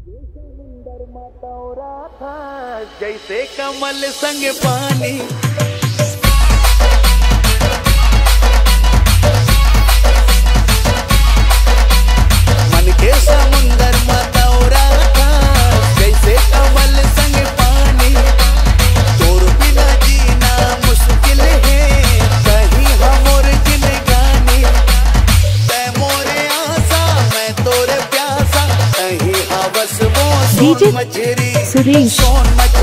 समुंदर मतौरा था जैसे कमल संग पानी। मन के समुंदर मतौरा था जैसे कमल संग पानी। तोर बिना जीना मुश्किल है कहीं हमोर जिंदगानी। तै मोरे आशा मैं तोरे प्यासा कहीं हवस वो सोन मछरी सोन मछरी।